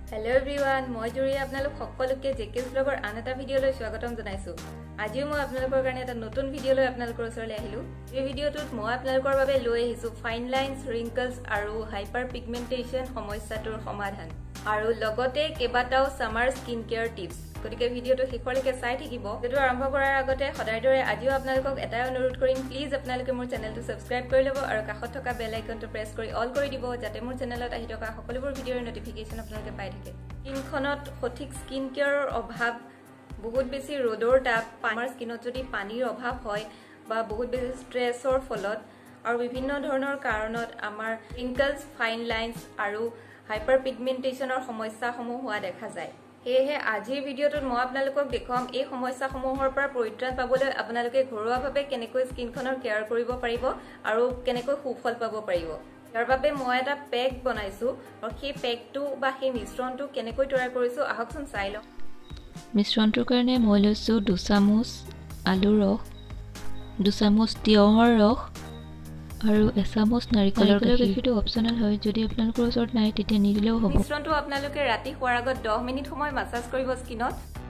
Hello everyone, মই জুৰি আপোনালোক সকলোকে জেকেস ব্লগৰ আন এটা ভিডিঅলৈ স্বাগতম জনাইছো। আজিও মই আপোনালোকৰ কাৰণে এটা নতুন ভিডিঅলৈ আপোনালোকৰ ওচৰলৈ আহিলো। এই ভিডিঅটোত মই আপোনালোকৰ বাবে লৈ আহিছো ফাইন লাইনছ, ৰিংকলছ আৰু হাইপাৰ পিগমেন্টেশন সমস্যাটোৰ সমাধান আৰু লগতে কেবাটাও সামাৰ স্কিন কেয়াৰ টিপছ। গতিকে ভিডিঅটো শেষলৈকে চাই থাকিব। ভিডিঅ আৰম্ভ কৰাৰ আগতে সদায় দৰে আজিও আপোনালোকক এটাই অনুৰোধ কৰিম, প্লিজ আপোনালোকে মোৰ চেনেলটো সাবস্ক্ৰাইব কৰি ল'ব আৰু কাষত থকা বেল আইকনটো প্ৰেছ কৰি অল কৰি দিব যাতে মোৰ চেনেলত আহি থকা সকলোবোৰ ভিডিঅ'ৰ নটিফিকেশন আপোনালোকে পাই থাকে। স্কিনখনত সঠিক স্কিন কেয়াৰৰ অভাৱ, বহুত বেছি ৰ'দৰ তাপ, আমাৰ স্কিনত যদি পানীৰ অভাৱ হয় বা বহুত বেছি ষ্ট্ৰেছৰ ফলত আৰু বিভিন্ন ধৰণৰ কাৰণত আমাৰ ৰিংকলছ, ফাইন লাইনছ আৰু হাইপাৰ পিগমেন্টেশনৰ সমস্যাসমূহ হোৱা দেখা যায়। সেয়েহে আজিৰ ভিডিঅ'টোত মই আপোনালোকক দেখুৱাম এই সমস্যাসমূহৰ পৰা পৰিত্ৰাণ পাবলৈ আপোনালোকে ঘৰুৱাভাৱে কেনেকৈ স্কিনখনৰ কেয়াৰ কৰিব পাৰিব আৰু কেনেকৈ সুফল পাব পাৰিব। ইয়াৰ বাবে মই এটা পেক বনাইছো আৰু সেই পেকটো বা সেই মিশ্ৰণটো কেনেকৈ তৈয়াৰ কৰিছো আহকচোন চাই লওঁ। মিশ্ৰণটোৰ কাৰণে মই লৈছো 2 চামুচ আলুৰ ৰস, 2 চামুচ তিয়হৰ ৰস আৰু 1 চামুচ নাৰিকলৰ গাখীৰটো অপচনেল হয়, যদি আপোনালোকৰ ওচৰত নাই তেতিয়া নিদিলেও হ'ব। মিশ্ৰণটো আপোনালোকে ৰাতি শোৱাৰ আগত 10 মিনিট সময় মাসাজ কৰিব স্কিনত।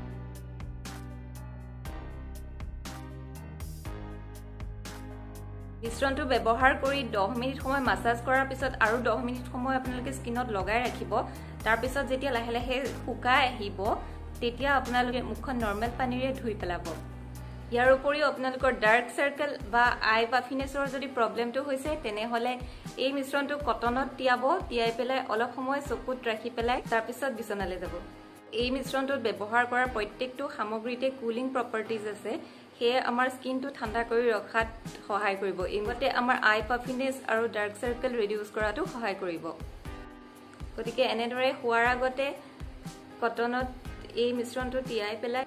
মিশ্ৰণটো ব্যৱহাৰ কৰি 10 মিনিট সময় মাসাজ কৰাৰ পিছত আৰু 10 মিনিট সময় আপোনালোকে স্কিনত লগাই ৰাখিব। তাৰ পিছত যেতিয়া লাহে লাহে শুকাই আহিব তেতিয়া আপোনালোকে মুখখন নৰ্মেল পানীৰে ধুই পেলাব। ইয়াৰ উপৰিও আপোনালোকৰ ডাৰ্ক সাৰ্কেল বা আই পাফিনেছৰ যদি প্ৰবলেমটো হৈছে তেনেহলে এই মিশ্ৰণটো কটনত তিয়াই পেলাই অলপ সময় চকুত ৰাখি পেলাই তাৰ পিছত বিছনালৈ যাব। এই মিশ্ৰণটোত ব্যৱহাৰ কৰা প্ৰত্যেকটো সামগ্ৰীতে কুলিং প্ৰপাৰ্টিজ আছে, সেয়ে আমাৰ স্কিনটো ঠাণ্ডা কৰি ৰখাত সহায় কৰিব। এইমতে আমাৰ আই পাফিনেছ আৰু ডাৰ্ক সাৰ্কেল ৰিডিউস কৰাটো সহায় কৰিব। গতিকে এনেদৰে শোৱাৰ আগতে কটনত এই মিশ্ৰণটো তিয়াই পেলাই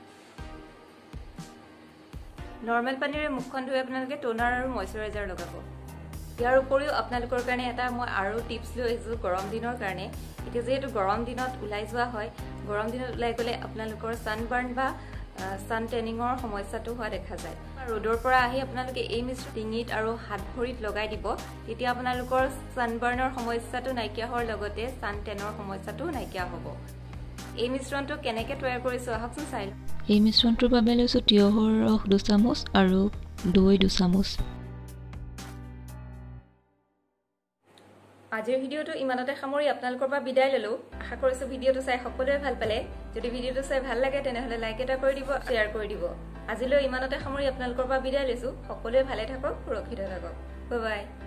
নৰ্মেল পানীৰে মুখখন ধুই আপোনালোকে টোনাৰ আৰু ময়শ্চাৰাইজাৰ লগাব। ইয়াৰ উপৰিও আপোনালোকৰ কাৰণে এটা মই আৰু টিপছ লৈ আহিছো গৰম দিনৰ কাৰণে। এতিয়া যেহেতু গৰম দিনত ওলাই যোৱা হয়, গৰম দিনত ওলাই গ'লে আপোনালোকৰ সানবাৰ্ণ বা সান টেনিঙৰ সমস্যাটো হোৱা দেখা যায়। ৰ'দৰ পৰা আহি আপোনালোকে এই মিশ্ৰণ ডিঙিত আৰু হাত ভৰিত লগাই দিব, তেতিয়া আপোনালোকৰ সানবাৰ্ণৰ সমস্যাটো নাইকিয়া হোৱাৰ লগতে সান টেনৰ সমস্যাটো নাইকিয়া হ'ব। এই মিশ্ৰণটো কেনেকৈ তৈয়াৰ কৰিছো আহকচোন চাই লওঁ। এই মিশ্ৰণটোৰ বাবে লৈছো তিয়হৰ ৰস 2 চামুচ আৰু দৈ 2 চামুচ। আজিৰ ভিডিঅ'টো ইমানতে সামৰি আপোনালোকৰ পৰা বিদায় ললো। আশা কৰিছো ভিডিঅ'টো চাই সকলোৱে ভাল পালে। যদি ভিডিঅ'টো চাই ভাল লাগে তেনেহলে লাইক এটা কৰি দিব, শ্বেয়াৰ কৰি দিব। আজিলৈ ইমানতে সামৰি আপোনালোকৰ পৰা বিদায় লৈছো। সকলোৱে ভালে থাকক, সুৰক্ষিত থাকক। Bye bye.